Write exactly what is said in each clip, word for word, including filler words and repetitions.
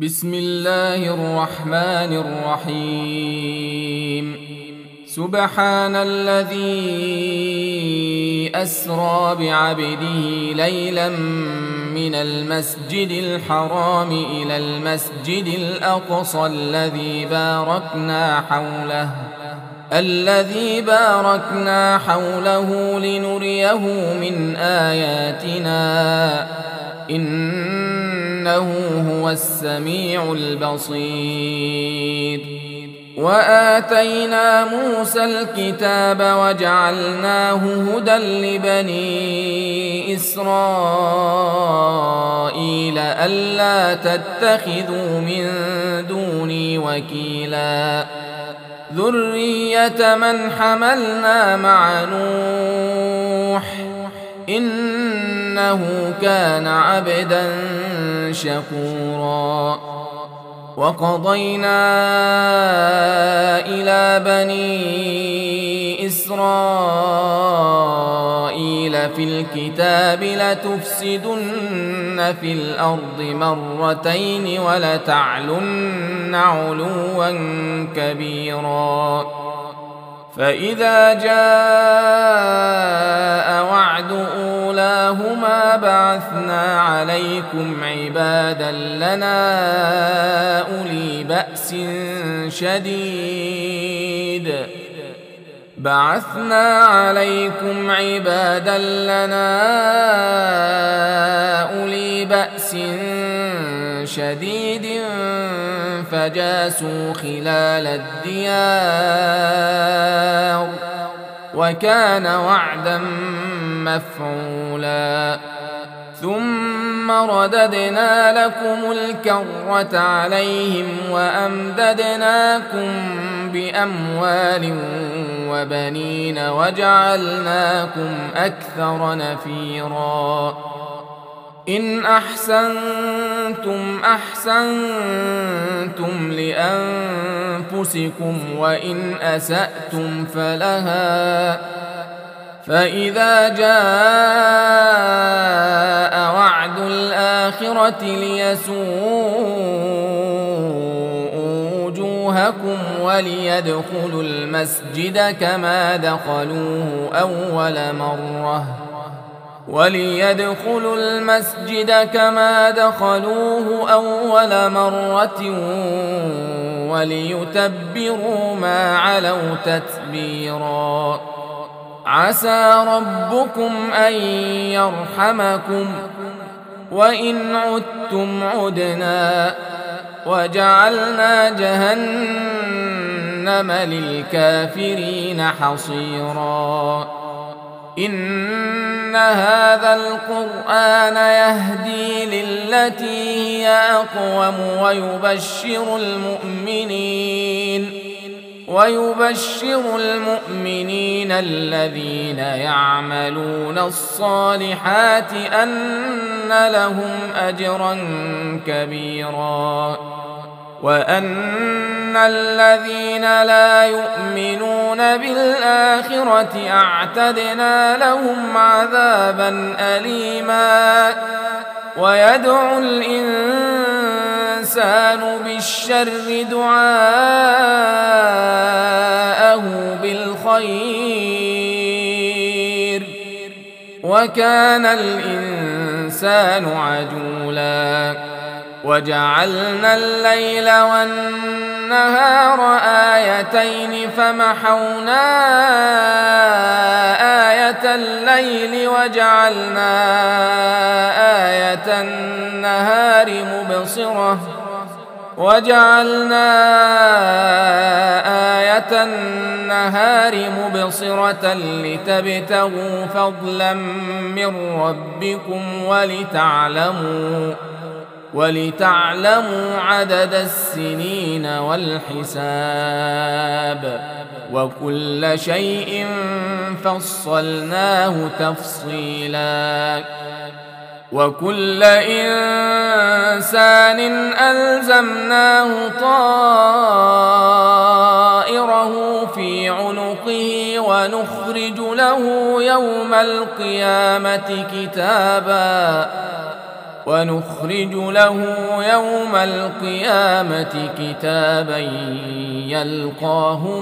بسم الله الرحمن الرحيم. سبحان الذي أسرى بعبده ليلا من المسجد الحرام إلى المسجد الأقصى الذي باركنا حوله الذي باركنا حوله لنريه من آياتنا إنه هو السميع البصير. وآتينا موسى الكتاب وجعلناه هدى لبني إسرائيل ألا تتخذوا من دوني وكيلا ذرية من حملنا مع نوح إنه كان عبدا شكورا. وقضينا إلى بني إسرائيل في الكتاب لتفسدن في الأرض مرتين ولتعلن علوا كبيرا. فإذا جاء وعد أولاهما بعثنا عليكم عبادا لنا أولي بأس شديد بعثنا عليكم عبادا لنا أولي بأس شديد فجاسوا خلال الديار وكان وعدا مفعولا. ثم رددنا لكم الكرة عليهم وأمددناكم بأموال وبنين وجعلناكم أكثر نفيرا. إن أحسنتم أحسنتم لأنفسكم وإن أسأتم فلها. فإذا جاء وعد الآخرة ليسوءوا وجوهكم وليدخلوا المسجد كما دخلوه أول مرة وليدخلوا المسجد كما دخلوه أول مرة وليتبروا ما علوا تتبيرا. عسى ربكم أن يرحمكم وإن عدتم عدنا وجعلنا جهنم للكافرين حصيرا. إن هذا القرآن يهدي للتي هي أقوم ويبشر المؤمنين ويبشر المؤمنين الذين يعملون الصالحات أن لهم أجرا كبيرا وأن الذين لا يؤمنون بالآخرة أعتدنا لهم عذابا أليما. ويدعو الإنسان بالشر دعاءه بالخير وكان الإنسان عجولا. وجعلنا الليل والنهار آيتين فمحونا آية الليل وجعلنا آية النهار مبصرة وجعلنا آية النهار مبصرة لتبتغوا فضلا من ربكم ولتعلموا ولتعلموا عدد السنين والحساب وكل شيء فصلناه تفصيلا. وكل إنسان ألزمناه طائره في عنقه ونخرج له يوم القيامة كتابا ونخرج له يوم القيامة كتابا يلقاه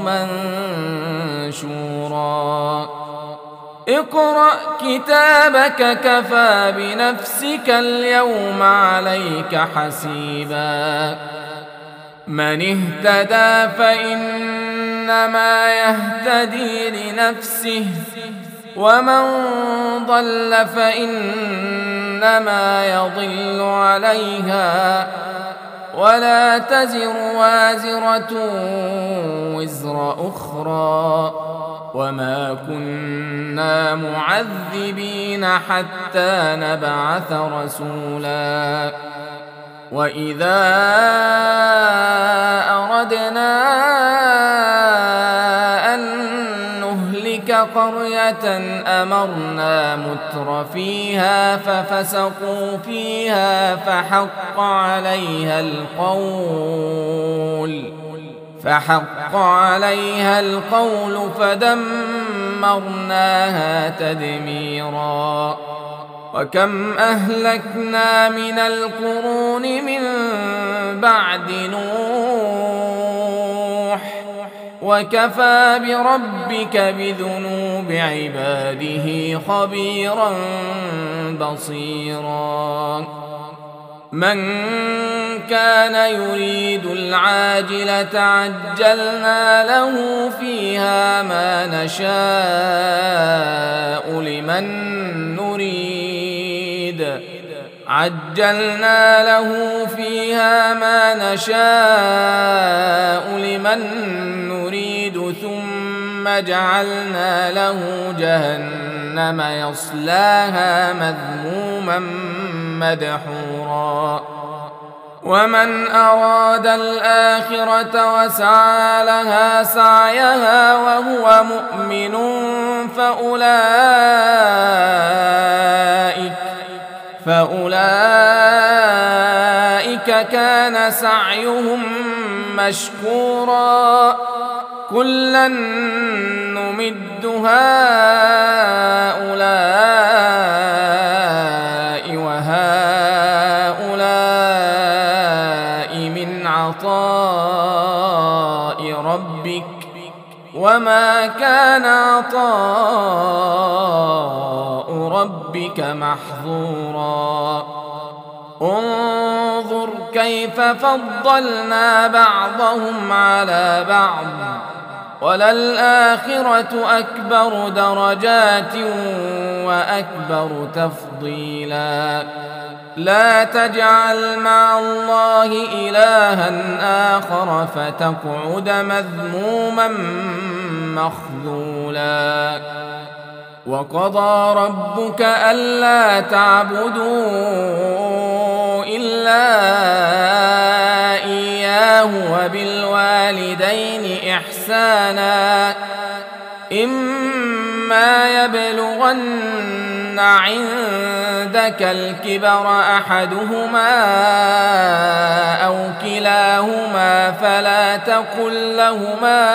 منشورا اقرأ كتابك كفى بنفسك اليوم عليك حسيبا من اهتدى فإنما يهتدي لنفسه ومن ضل فإنما يضل عليها ولا تزر وازرة وزر أخرى وما كنا معذبين حتى نبعث رسولا وإذا أردنا أن نهلك قرية أمرنا متر فيها ففسقوا فيها فحق عليها القول فحق عليها القول فدمرناها تدميرا وكم أهلكنا من القرون من بعد نوح وكفى بربك بذنوب عباده خبيرا بصيرا من كان يريد العاجلة عجلنا له فيها ما نشاء لمن نريد عجلنا له فيها ما نشاء لمن نريد ثم جعلنا له جهنم يصلاها مذموما مدحورا ومن أراد الآخرة وسعى لها سعيها وهو مؤمن فأولئك فأولئك كان سعيهم مشكورا كلا نمد هؤلاء وهؤلاء من عطاء ربك وما كان عطاء ربك محظورا انظر كيف فضلنا بعضهم على بعض وللآخرة أكبر درجات وأكبر تفضيلا لا تجعل مع الله إلها آخر فتقعد مذموما مخذولا وقضى ربك ألا تعبدوا إلا إياه وبالوالدين إحسانا إما يبلغن عندك الكبر أحدهما أو كلاهما فلا تقل لهما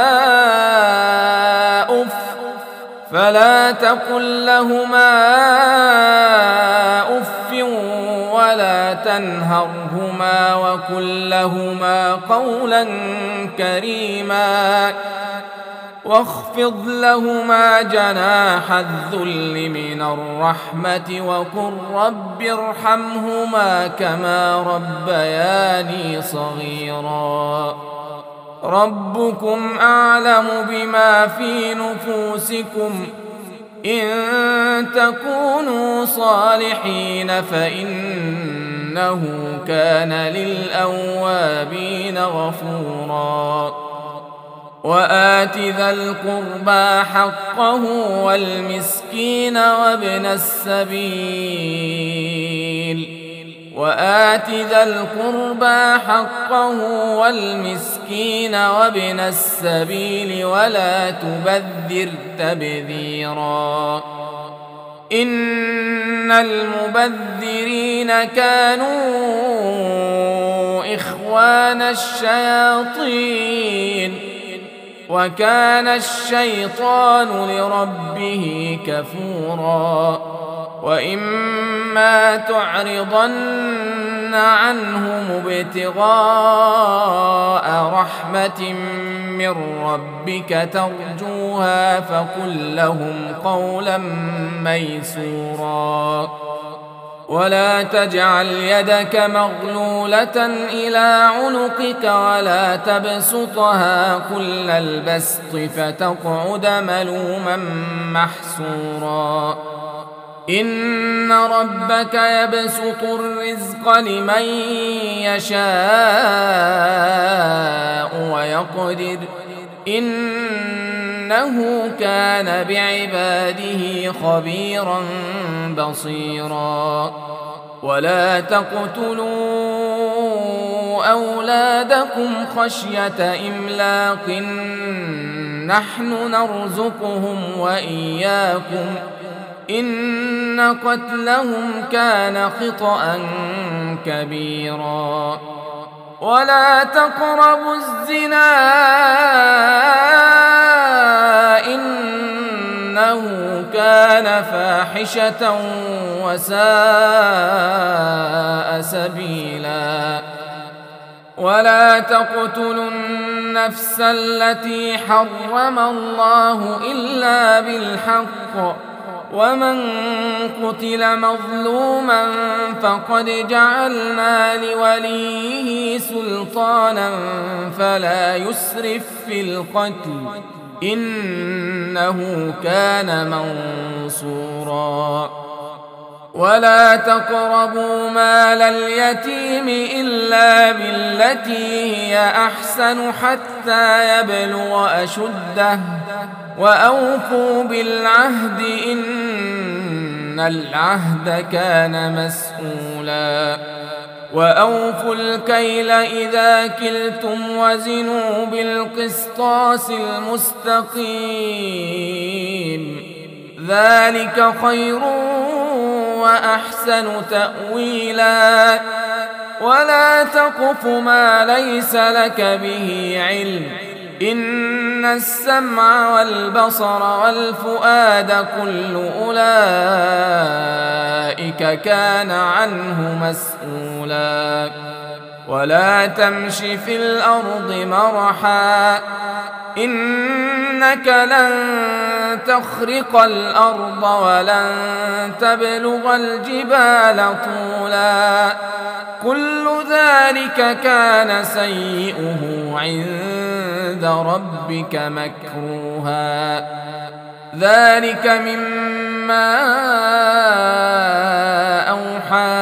أف فلا تقل لهما أف ولا تنهرهما وقل لهما قولا كريما واخفض لهما جناح الذل من الرحمة وقل رب ارحمهما كما ربياني صغيرا ربكم أعلم بما في نفوسكم إن تكونوا صالحين فإنه كان للأوابين غفورا وآت ذا القربى حقه والمسكين وابن السبيل وآت ذا القربى حقه والمسكين وابن السبيل ولا تبذر تبذيرا إن المبذرين كانوا إخوان الشياطين وكان الشيطان لربه كفورا وإما تعرضن عنهم ابتغاء رحمة من ربك ترجوها فقل لهم قولا ميسورا ولا تجعل يدك مغلولة إلى عنقك ولا تبسطها كل البسط فتقعد ملوما محسورا إن ربك يبسط الرزق لمن يشاء ويقدر إنه كان بعباده خبيرا بصيرا ولا تقتلوا أولادكم خشية إملاق نحن نرزقهم وإياكم إن قتلهم كان خطأ كبيرا ولا تقربوا الزنا إنه كان فاحشة وساء سبيلا ولا تقتلوا النفس التي حرم الله إلا بالحق ومن قتل مظلوما فقد جعلنا لوليه سلطانا فلا يسرف في القتل إنه كان منصورا ولا تقربوا مال اليتيم إلا بالتي هي أحسن حتى يبلغ أشده وأوفوا بالعهد إن العهد كان مسؤولا وأوفوا الكيل إذا كلتم وزنوا بالقسطاس المستقيم ذلك خير وأحسن تأويلا ولا تقف ما ليس لك به علم إن السمع والبصر والفؤاد كل أولئك كان عنه مسؤولا ولا تمش في الأرض مرحا إنك لن تخرق الأرض ولن تبلغ الجبال طولا كل ذلك كان سيئه عند ربك مكروها ذلك مما أوحى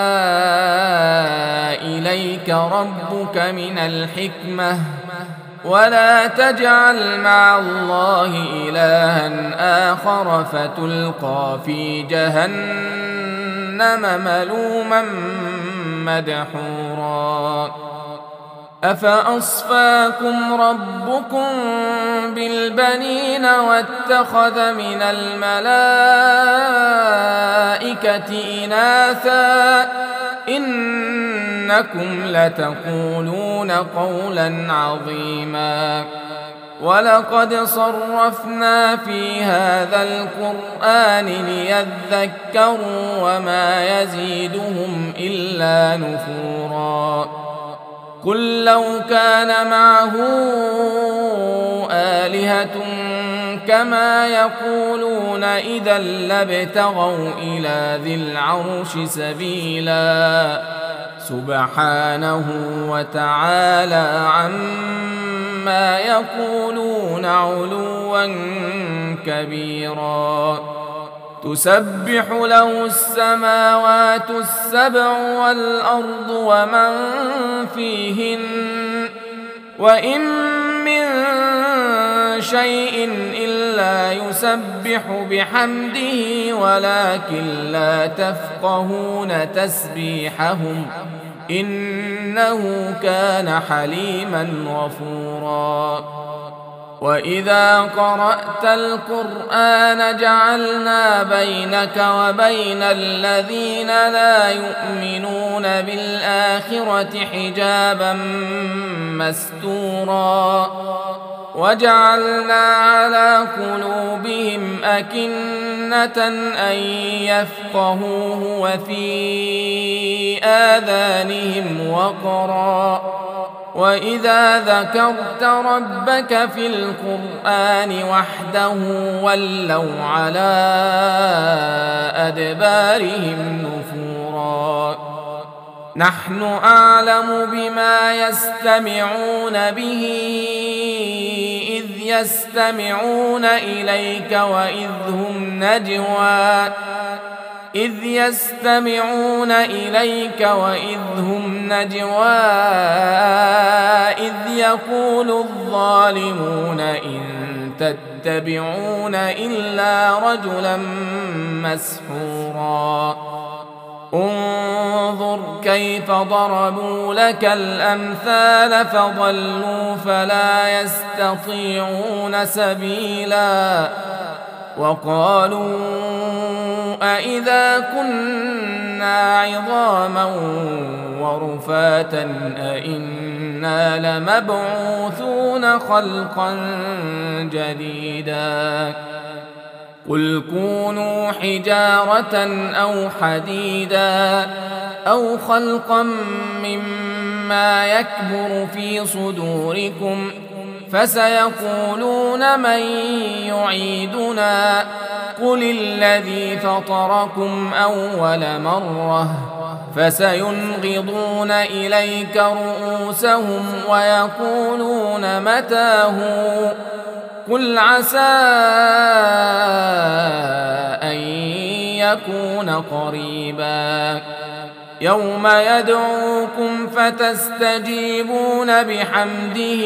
إليك ربك من الحكمة ولا تجعل مع الله إلها آخر فتلقى في جهنم ملوما مدحورا أفأصفاكم ربكم بالبنين واتخذ من الملائكة إناثا إنكم لتقولون قولا عظيما ولقد صرفنا في هذا القرآن ليذكروا وما يزيدهم إلا نفورا قل لو كان معه آلهة كما يقولون إذا لابتغوا إلى ذي العرش سبيلا سبحانه وتعالى عما يقولون علوا كبيرا تسبح له السماوات السبع والأرض ومن فيهن وإن من شيء إلا يسبح بحمده ولكن لا تفقهون تسبيحهم إنه كان حليما غفورا وإذا قرأت القرآن جعلنا بينك وبين الذين لا يؤمنون بالآخرة حجابا مستورا وجعلنا على قلوبهم أكنة أن يفقهوه وفي آذانهم وقرا وإذا ذكرت ربك في القرآن وحده ولوا على أدبارهم نفورا نحن أعلم بما يستمعون به إذ يستمعون إليك وإذ هم نجوى إذ يستمعون إليك وإذ هم نجوى إذ يقول الظالمون إن تتبعون إلا رجلا مسحورا انظر كيف ضربوا لك الأمثال فضلوا فلا يستطيعون سبيلا وقالوا أإذا كنا عظاما ورفاتا أإنا لمبعوثون خلقا جديدا قل كونوا حجارة أو حديدا أو خلقا مما يكبر في صدوركم فسيقولون من يعيدنا قل الذي فطركم أول مرة فسينغضون إليك رؤوسهم ويقولون متى هو قل عسى أن يكون قريبا يوم يدعوكم فتستجيبون بحمده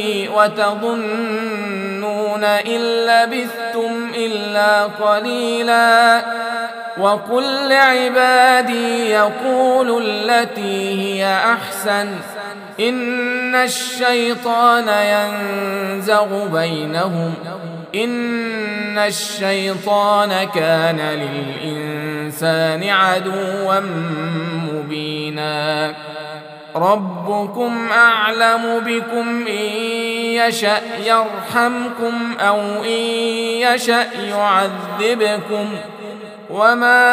وتظنون إن لبثتم إلا قليلا وقل لعبادي يقولوا التي هي أحسن إن الشيطان ينزغ بينهم إن الشيطان كان للإنسان عدوا مبينا ربكم أعلم بكم إن يشأ يرحمكم أو إن يشأ يعذبكم وما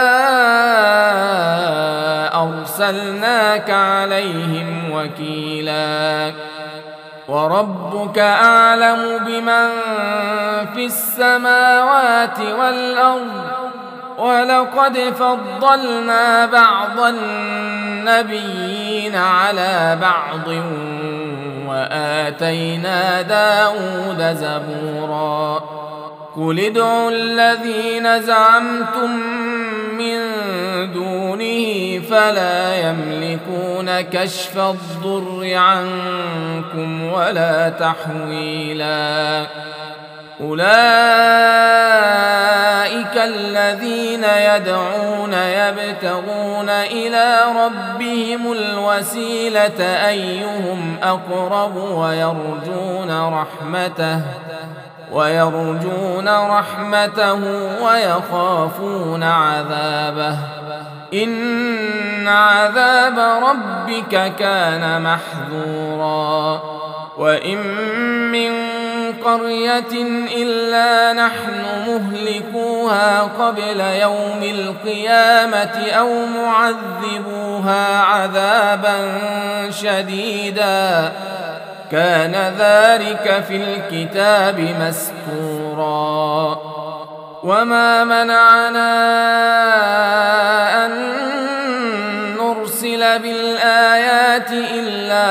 أرسلناك عليهم وكيلا وربك أعلم بمن في السماوات والأرض ولقد فضلنا بعض النبيين على بعض وآتينا داود زبورا قل ادعوا الذين زعمتم من دونه فلا يملكون كشف الضر عنكم ولا تحويلا أولئك الذين يدعون يبتغون إلى ربهم الوسيلة أيهم أقرب ويرجون رحمته ويرجون رحمته ويخافون عذابه إن عذاب ربك كان محذورا وإن من قرية إلا نحن مهلكوها قبل يوم القيامة أو معذبوها عذابا شديدا كان ذلك في الكتاب مسطورا وما منعنا أن نرسل بالآيات إلا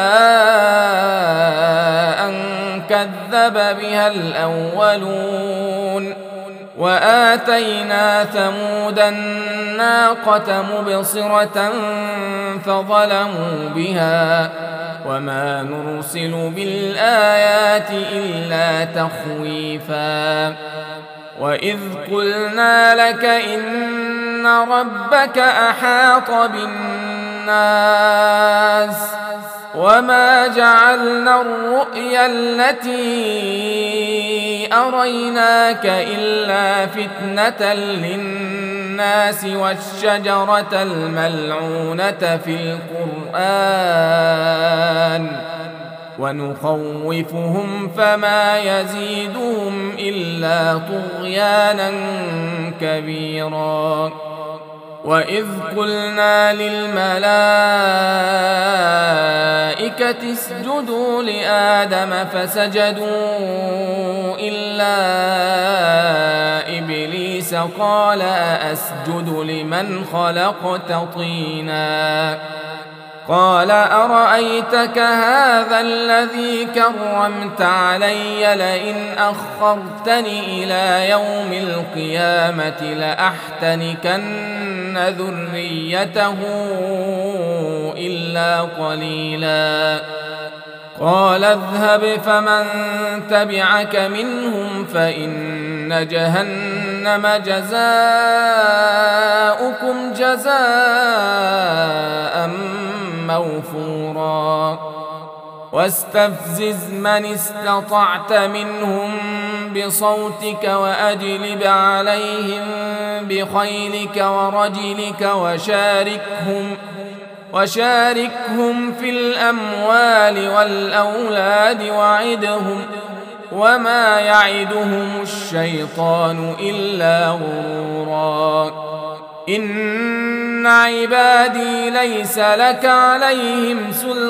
أن كذب بها الأولون وآتينا ثمود الناقة مبصرة فظلموا بها وما نرسل بالآيات إلا تخويفا وإذ قلنا لك إن ربك أحاط بالناس وما جعلنا الرؤيا التي أريناك إلا فتنة للناس والشجرة الملعونة في القرآن ونخوفهم فما يزيدهم إلا طغيانا كبيرا. وإذ قلنا للملائكة اسجدوا لآدم فسجدوا إلا إبليس قال أسجد لمن خلقت طينا قال أرأيتك هذا الذي كرمت علي لئن أخرتني إلى يوم القيامة لأحتنكن ذريته إلا قليلا. قال اذهب فمن تبعك منهم فإن جهنم جزاؤكم جزاء موفورا. واستفزز من استطعت منهم بصوتك وأجلب عليهم بخيلك ورجلك وشاركهم وشاركهم في الأموال والأولاد وعدهم وما يعدهم الشيطان إلا غرورا. إن عبادي ليس لك عليهم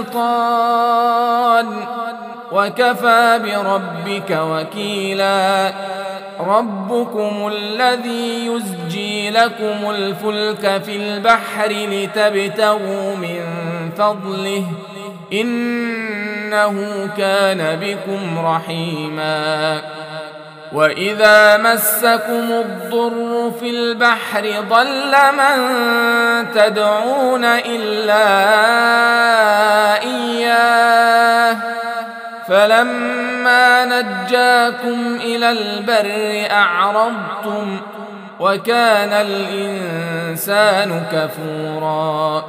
سلطان وكفى بربك وكيلا. ربكم الذي يزجي لكم الفلك في البحر لتبتغوا من فضله إنه كان بكم رحيما. وإذا مسكم الضر في البحر ضل من تدعون إلا إياه فلما نجاكم إلى البر أعرضتم وكان الإنسان كفورا.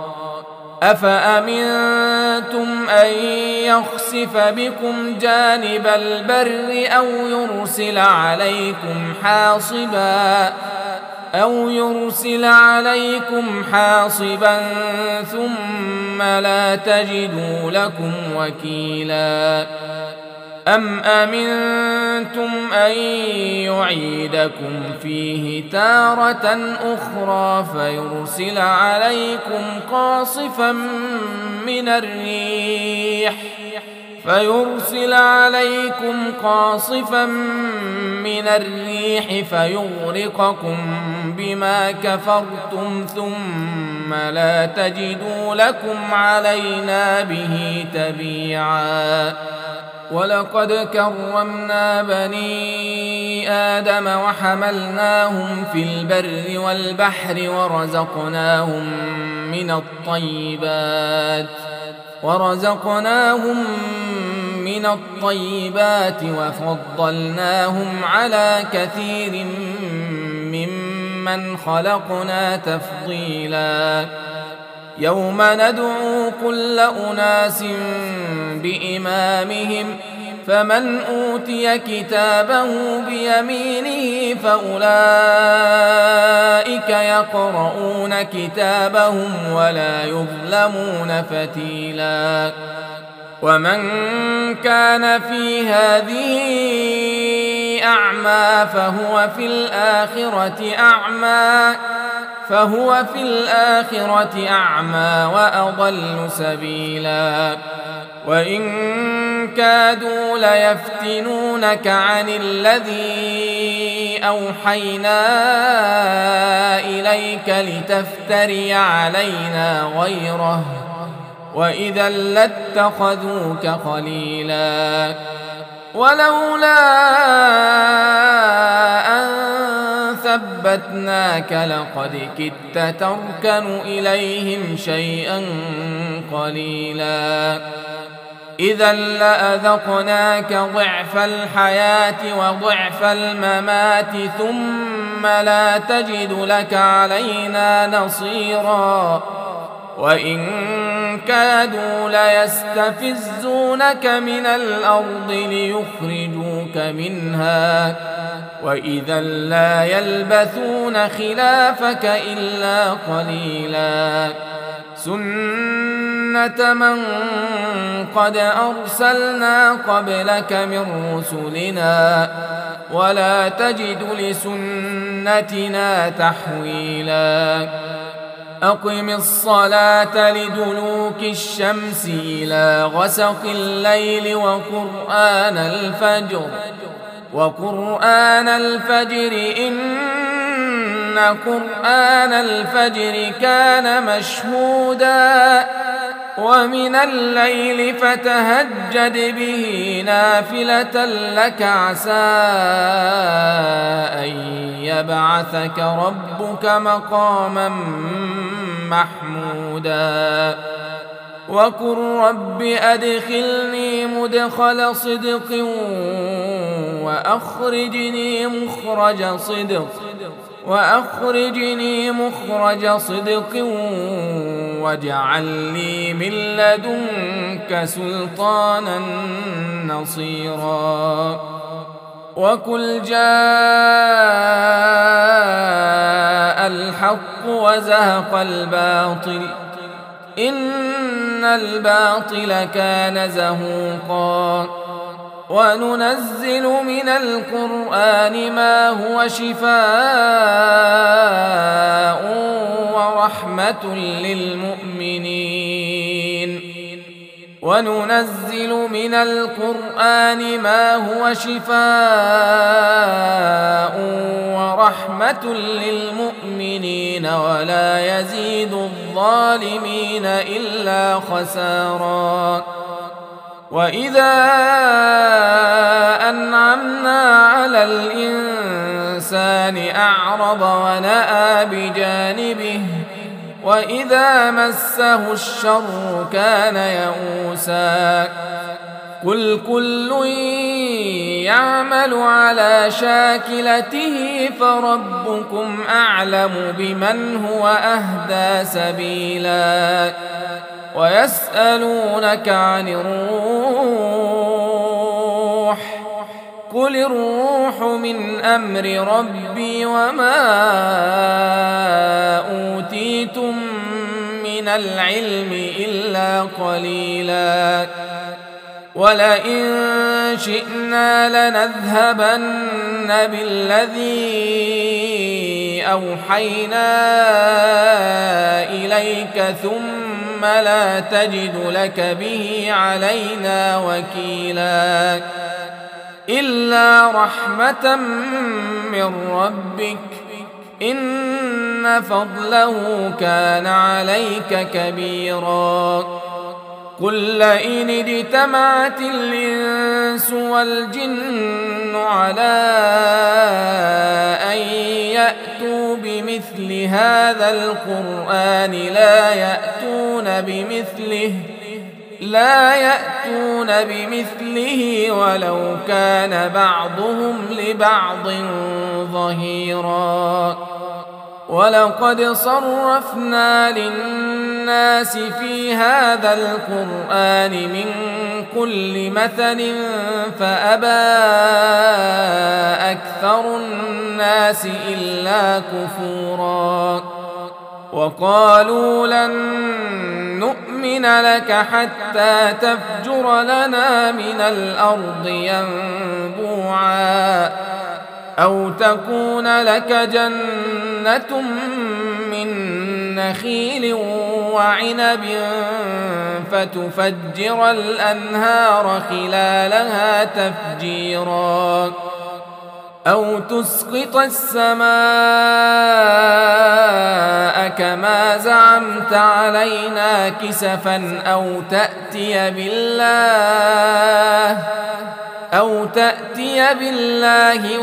أفأمنتم أن يخسف بكم جانب البر أو يرسل عليكم حاصبا أو يرسل عليكم حاصبا ثم لا تجدوا لكم وكيلا. أم أمنتم أن يعيدكم فيه تارة أخرى فيرسل عليكم قاصفا من الريح فيرسل عليكم قاصفا من الريح فيغرقكم بما كفرتم ثم لا تجدوا لكم علينا به تبيعا. ولقد كرمنا بني آدم وحملناهم في البر والبحر ورزقناهم من الطيبات ورزقناهم من الطيبات وفضلناهم على كثير ممن خلقنا تفضيلا. يوم ندعو كل أناس بإمامهم فمن أوتي كتابه بيمينه فأولئك يقرؤون كتابهم ولا يظلمون فتيلا. ومن كان في هذه أعمى فهو في الآخرة أعمى فهو في الآخرة أعمى وأضل سبيلا. وإن كادوا ليفتنونك عن الذي أوحينا إليك لتفتري علينا غيره وإذا لاتخذوك خليلا. ولولا أن ثبتناك لقد كدت تركن إليهم شيئا قليلا. إذا لأذقناك ضعف الحياة وضعف الممات ثم لا تجد لك علينا نصيرا. وإن كادوا ليستفزونك من الأرض ليخرجوك منها وإذا لا يلبثون خلافك إلا قليلا. سنة سنة من قد أرسلنا قبلك من رسلنا ولا تجد لسنتنا تحويلا أقم الصلاة لدلوك الشمس إلى غسق الليل وقرآن الفجر وقرآن الفجر إن قرآن الفجر كان مشهودا ومن الليل فتهجد به نافلة لك عسى أن يبعثك ربك مقاما محمودا وقل رب أدخلني مدخل صدق وأخرجني مخرج صدق وأخرجني مخرج صدق واجعل لي من لدنك سلطانا نصيرا وقل جاء الحق وزهق الباطل إن الباطل كان زهوقا وننزل من القرآن ما هو شفاء ورحمة للمؤمنين وننزل من القرآن ما هو شفاء ورحمة للمؤمنين ولا يزيد الظالمين إلا خسارا وإذا أنعمنا على الإنسان أعرض ونأى بجانبه وإذا مسه الشر كان يئوسا قل كل يعمل على شاكلته فربكم أعلم بمن هو أهدى سبيلا ويسألونك عن الروح قل الروح من أمر ربي وما أوتيتم من العلم إلا قليلا ولئن شئنا لنذهبن بالذي أوحينا إليك ثم لا تجد لك به علينا وكيلا إلا رحمة من ربك إن فضله كان عليك كبيرا قل لئن اجتمعت الإنس والجن على أن يأتوا بمثل هذا القرآن لا يأتون بمثله لا يأتون بمثله ولو كان بعضهم لبعض ظهيرا ولقد صرفنا للناس في هذا القرآن من كل مثل فأبى أكثر الناس إلا كفورا وقالوا لن نؤمن لك حتى تفجر لنا من الأرض ينبوعا أو تكون لك جنة من نخيل وعنب فتفجر الأنهار خلالها تفجيرا أو تسقط السماء كما زعمت علينا كسفا أو تأتي بالله أو تأتي بالله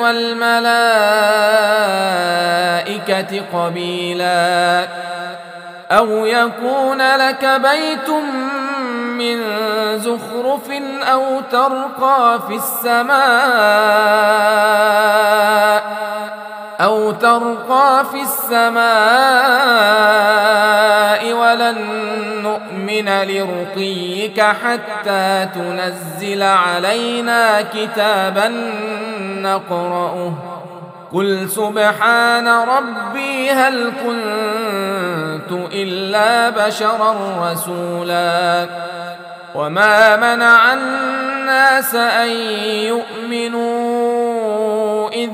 والملائكة قبيلا أو يكون لك بيت من زخرف أو ترقى في السماء أو ترقى في السماء ولن نؤمن لرقيك حتى تنزل علينا كتابا نقرأه قل سبحان ربي هل كنت إلا إلا بشرا رسولا وما منع الناس أن يؤمنوا إذ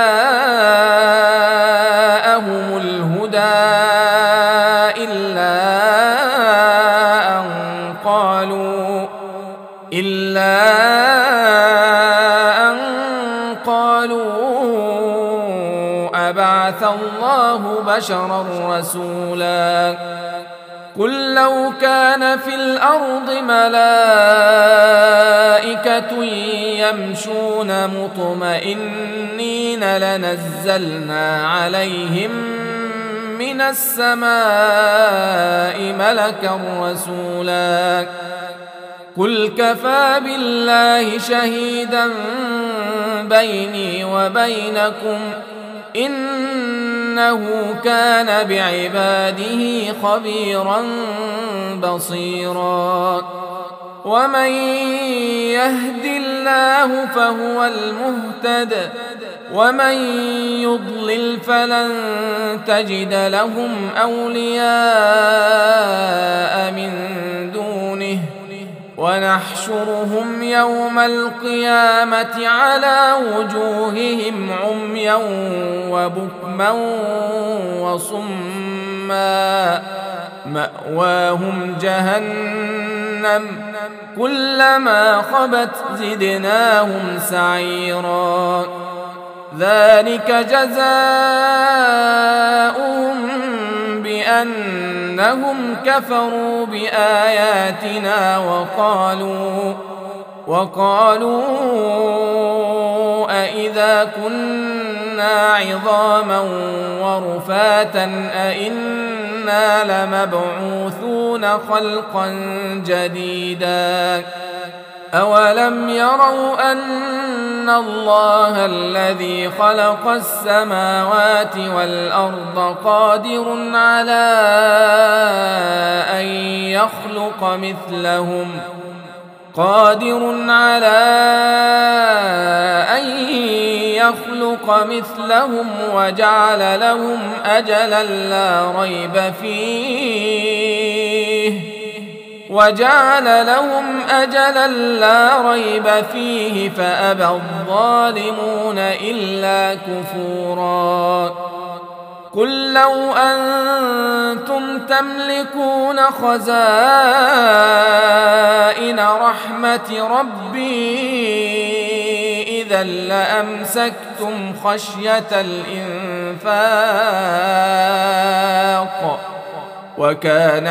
جاءهم الهدى إلا أن قالوا إلا أن قالوا أبعث الله بشرا رسولا قل لو كان في الأرض ملائكة يمشون مطمئنين لنزلنا عليهم من السماء ملكا رسولا قل كفى بالله شهيدا بيني وبينكم إنه كان بعباده خبيرا بصيرا ومن يهد الله فهو المهتد ومن يضلل فلن تجد لهم أولياء من دونه ونحشرهم يوم القيامة على وجوههم عميا وبكما وصما مأواهم جهنم كلما خبت زدناهم سعيرا ذلك جزاؤهم بأنهم كفروا بآياتنا وقالوا وقالوا أإذا كنا عظاما ورفاتا أإنا لمبعوثون خلقا جديدا أولم يروا أن الله الذي خلق السماوات والأرض قادر على أن يخلق مثلهم قادر على أن يخلق مثلهم وجعل لهم أجلا لا ريب فيه وجعل لهم أجلا لا ريب فيه فأبى الظالمون إلا كفورا قل لو أنتم تملكون خزائن رحمة ربي إذا لأمسكتم خشية الإنفاق وكان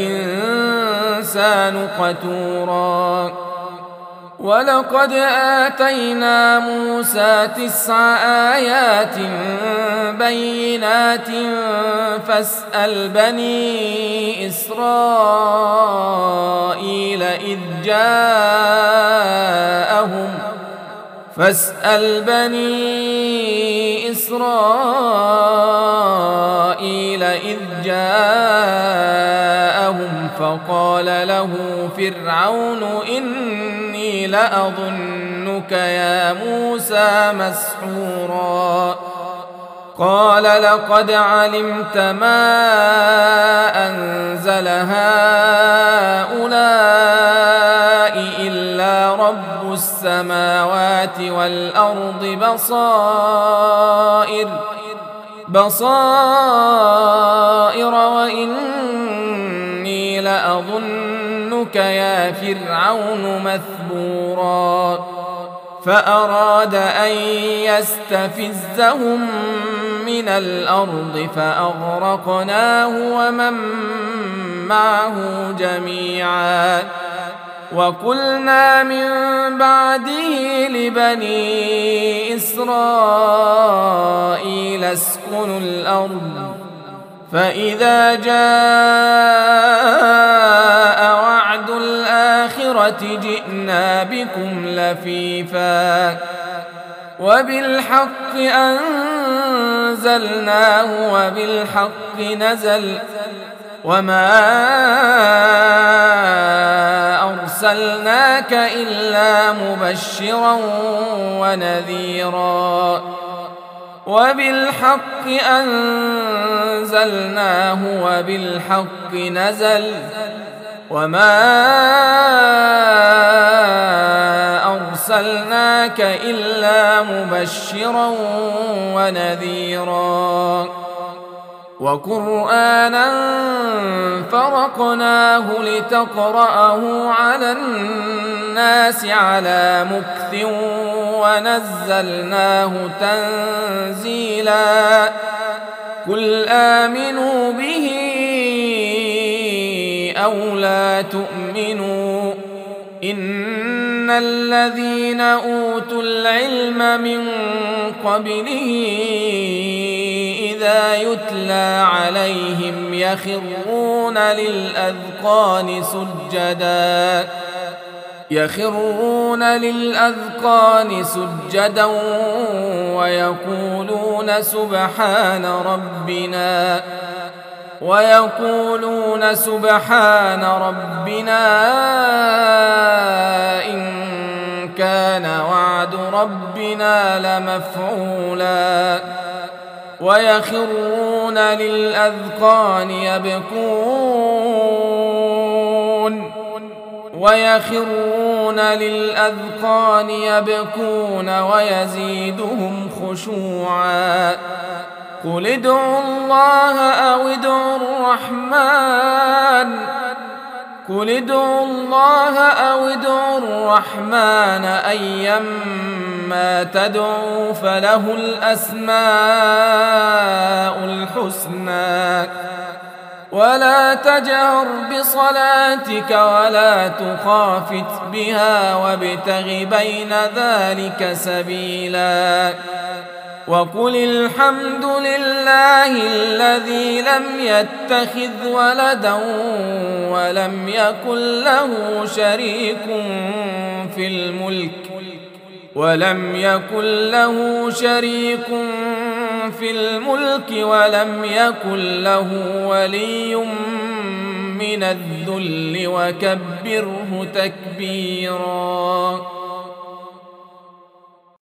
الإنسان قتورا ولقد آتينا موسى تسع آيات بينات فاسأل بني إسرائيل إذ جاءهم فاسأل بني إسرائيل إذ جاءهم فقال له فرعون إني لأظنك يا موسى مسحورا قال لقد علمت ما أنزل هؤلاء إلا رب السماوات والأرض بصائر بصائر وإني لأظنك يا فرعون مثبورا فأراد أن يستفزهم من الأرض فأغرقناه ومن معه جميعا وقلنا من بعده لبني إسرائيل اسكنوا الأرض فإذا جاء وعد الآخرة جئنا بكم لفيفا وبالحق أنزلناه وبالحق نزل وما أرسلناك إلا مبشرا ونذيرا وبالحق أنزلناه وبالحق نزل وما أرسلناك إلا مبشرا ونذيرا وقرآنا فرقناه لتقرأه على الناس على مكث ونزلناه تنزيلا قل آمنوا به أو لا تؤمنوا إن الذين أوتوا العلم من قبله إذا يتلى عليهم يخرون للأذقان سجدا يخرون للأذقان سجدا ويقولون سبحان ربنا ويقولون سبحان ربنا إن كان وعد ربنا لمفعولا ويخرون للأذقان يبكون ويخرون للأذقان يبكون ويزيدهم خشوعا قل ادعوا الله أو ادعوا الرحمن قل ادعوا الله أو ادعوا الرحمن أيما تدعوا فله الأسماء الحسنى ولا تجهر بصلاتك ولا تخافت بها وابتغ بين ذلك سبيلا وقل الحمد لله الذي لم يتخذ ولدا ولم يكن له شريك في الملك ولم يكن له شريك في الملك ولم يكن له ولي من الذل وكبره تكبيرا.